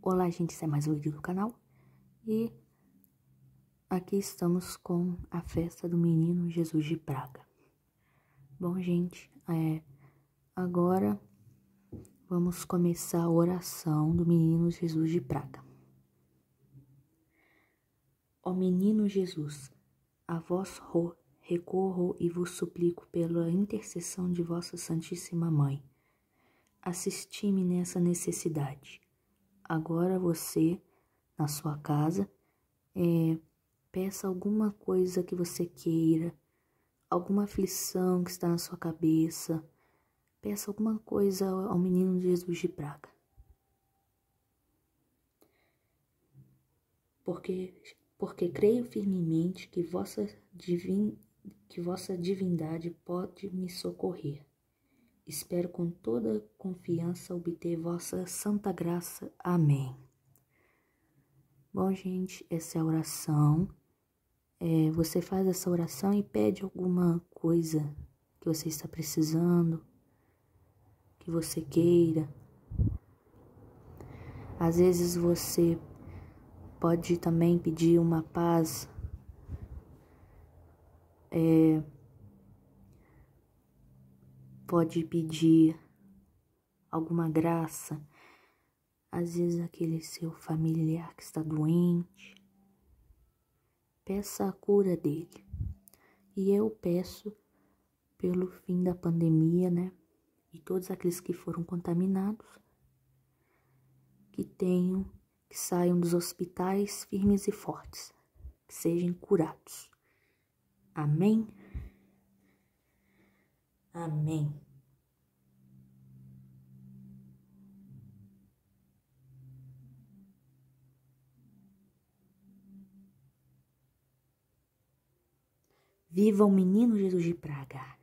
Olá, gente, esse é mais um vídeo do canal e aqui estamos com a festa do Menino Jesus de Praga. Bom, gente, agora vamos começar a oração do Menino Jesus de Praga. Ó Menino Jesus, a vós recorro e vos suplico pela intercessão de vossa Santíssima Mãe. Assisti-me nessa necessidade. Agora você, na sua casa, peça alguma coisa que você queira, alguma aflição que está na sua cabeça, peça alguma coisa ao Menino Jesus de Praga. Porque creio firmemente que vossa divindade pode me socorrer. Espero com toda confiança obter vossa santa graça. Amém. Bom, gente, essa é a oração. Você faz essa oração e pede alguma coisa que você está precisando, que você queira. Às vezes você pode também pedir uma paz, pode pedir alguma graça. Às vezes aquele seu familiar que está doente, peça a cura dele. E eu peço pelo fim da pandemia, né? E todos aqueles que foram contaminados, que saiam dos hospitais firmes e fortes, que sejam curados. Amém? Amém. Viva o Menino Jesus de Praga!